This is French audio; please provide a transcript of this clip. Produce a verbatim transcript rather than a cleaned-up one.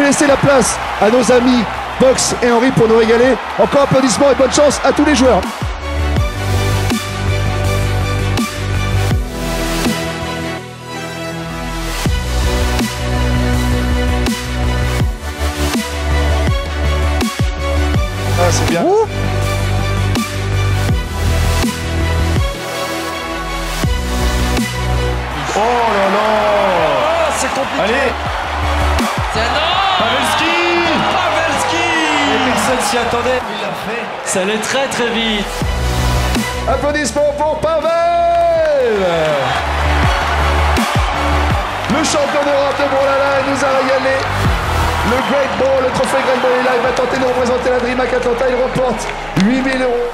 vais laisser la place à nos amis Box et Henri pour nous régaler. Encore applaudissements et bonne chance à tous les joueurs. Ah, c'est bien. Ouh. Oh là là. Oh, c'est compliqué. Allez. C'est non. Pavelski. Pavelski. Et personne s'y attendait. Il l'a fait. Ça allait très très vite. Applaudissements pour Pavel. Le champion d'Europe de Brolala, il nous a régalé. Le Great Ball, le trophée Great Ball est là, il va tenter de représenter la DreamHack Atlanta, il remporte huit mille euros.